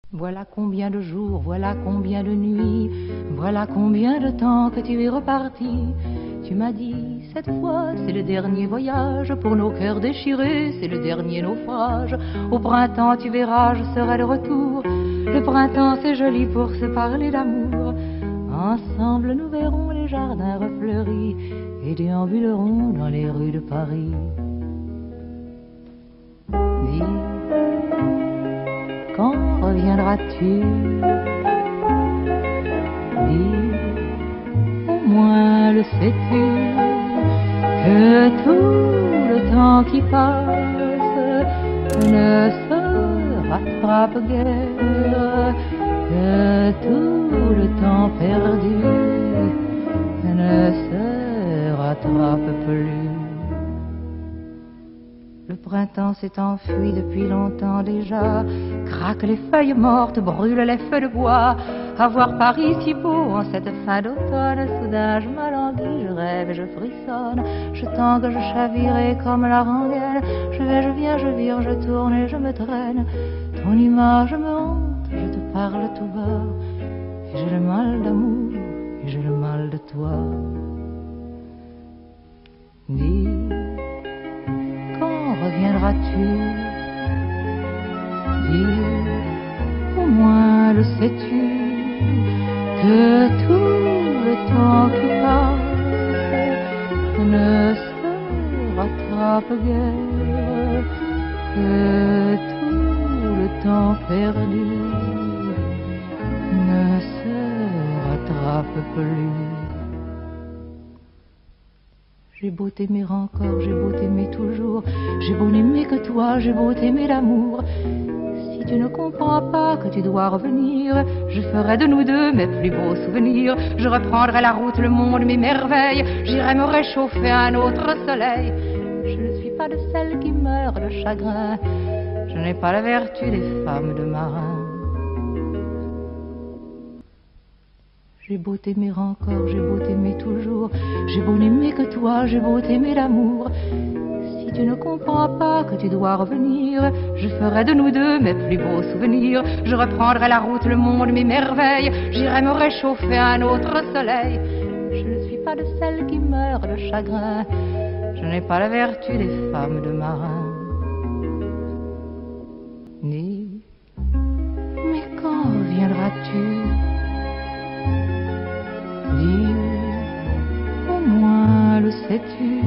Voilà combien de jours, voilà combien de nuits, voilà combien de temps que tu es reparti. Tu m'as dit, cette fois c'est le dernier voyage, pour nos cœurs déchirés c'est le dernier naufrage. Au printemps tu verras, je serai de retour. Le printemps c'est joli pour se parler d'amour. Ensemble nous verrons les jardins refleuris et déambulerons dans les rues de Paris. Dis, quand reviendras-tu? Dis, au moins le sais-tu, que tout le temps qui passe ne se rattrape guère, que tout le temps perdu ne se rattrape plus. Le printemps s'est enfui depuis longtemps déjà, craquent les feuilles mortes, brûlent les feux de bois. À voir Paris si beau en cette fin d'automne, soudain je m'alanguis, je rêve et je frissonne. Je tangue, je chavirai comme la rengaine, je vais, je viens, je vire, je tourne et je me traîne. Ton image me hante, je te parle tout bas, et j'ai le mal d'amour, et j'ai le mal de toi. Dis, quand reviendras-tu? Dis, au moins le sais-tu, que tout le temps qui passe ne se rattrape guère, que tout le temps perdu ne se rattrape plus. J'ai beau t'aimer encore, j'ai beau t'aimer toujours, j'ai beau n'aimer que toi, j'ai beau t'aimer d'amour. Si tu ne comprends pas que tu dois revenir, je ferai de nous deux mes plus beaux souvenirs. Je reprendrai la route, le monde m'émerveille, j'irai me réchauffer à un autre soleil. Je ne suis pas de celles qui meurent de chagrin, je n'ai pas la vertu des femmes de marins. J'ai beau t'aimer encore, j'ai beau t'aimer toujours, j'ai beau n'aimer que toi, j'ai beau t'aimer d'amour. Si tu ne comprends pas que tu dois revenir, je ferai de nous deux mes plus beaux souvenirs. Je reprendrai la route, le monde m'émerveille, j'irai me réchauffer à un autre soleil. Je ne suis pas de celles qui meurent de chagrin, je n'ai pas la vertu des femmes de marins. Dis, mais quand reviendras-tu? Dis, au moins le sais-tu,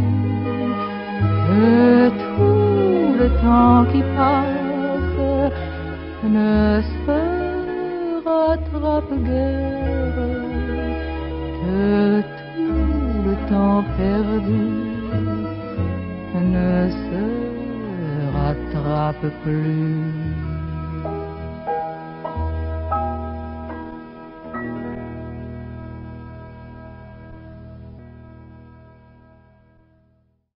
que tout le temps qui passe ne se rattrape guère, que tout le temps perdu ne se rattrape plus.